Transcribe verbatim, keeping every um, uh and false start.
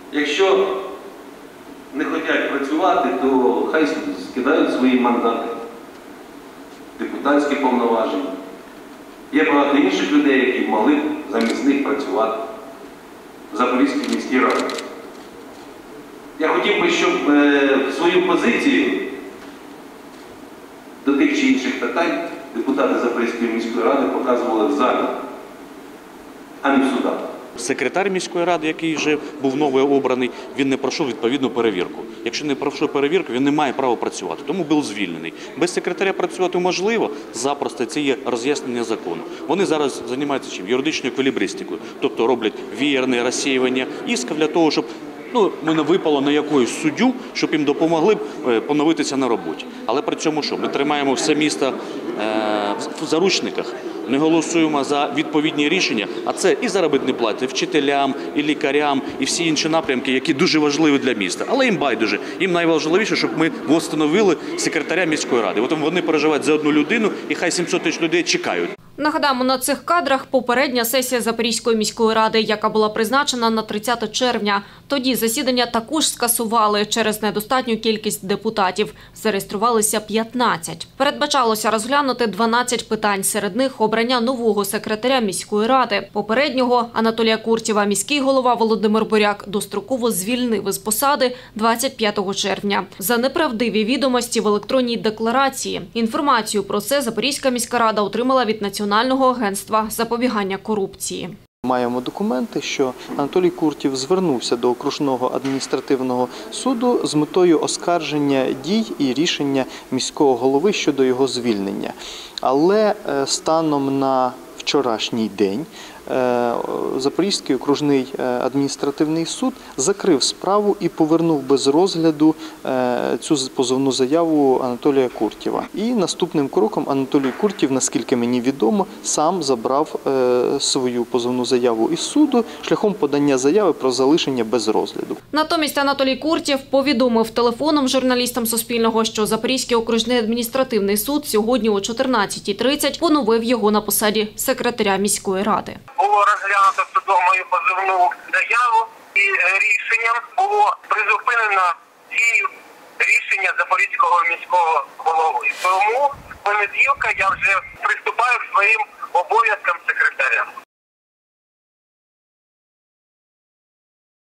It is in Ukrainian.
Якщо не хочуть працювати, то хай скидають свої мандати, депутатські повноваження. Є багато інших людей, які могли б замість них працювати в Запорізькій міській раді. Я хотів би, щоб свою позицію до тих чи інших питань депутати Запорізької міської ради показували в залі, а не в судах. Секретар міської ради, який вже був новообраний, він не пройшов відповідну перевірку. Якщо не пройшов перевірку, він не має права працювати, тому був звільнений. Без секретаря працювати можливо, запросто, це є роз'яснення закону. Вони зараз займаються чим? Юридичною еквілібристикою, тобто роблять вієрне розсіювання ісків для того, щоб ну, мене випало на якусь суддю, щоб їм допомогли б поновитися на роботі. Але при цьому що? Ми тримаємо все місто е, в заручниках, не голосуємо за відповідні рішення, а це і заробітні плати вчителям, і лікарям, і всі інші напрямки, які дуже важливі для міста. Але їм байдуже. Їм найважливіше, щоб ми встановили секретаря міської ради. От вони переживають за одну людину, і хай сімсот тисяч людей чекають. Нагадаємо, на цих кадрах попередня сесія Запорізької міської ради, яка була призначена на тридцяте червня. Тоді засідання також скасували через недостатню кількість депутатів. Зареєструвалися п'ятнадцять. Передбачалося розглянути дванадцять питань, серед них обрання нового секретаря міської ради. Попереднього Анатолія Куртєва міський голова Володимир Буряк достроково звільнив із посади двадцять п'ятого червня за неправдиві відомості в електронній декларації. Інформацію про це Запорізька міська рада отримала від Національного Національного агентства запобігання корупції. Маємо документи, що Анатолій Куртєв звернувся до окружного адміністративного суду з метою оскарження дій і рішення міського голови щодо його звільнення. Але станом на вчорашній день Запорізький окружний адміністративний суд закрив справу і повернув без розгляду цю позовну заяву Анатолія Куртєва. І наступним кроком Анатолій Куртєв, наскільки мені відомо, сам забрав свою позовну заяву із суду шляхом подання заяви про залишення без розгляду. Натомість Анатолій Куртєв повідомив телефоном журналістам Суспільного, що Запорізький окружний адміністративний суд сьогодні о чотирнадцятій тридцять поновив його на посаді секретаря міської ради. Було розглянуто судом мою позовну заяву і рішенням було призупинено дію рішення Запорізького міського голови. Тому з понеділка я вже приступаю к своїм обов'язкам секретаря.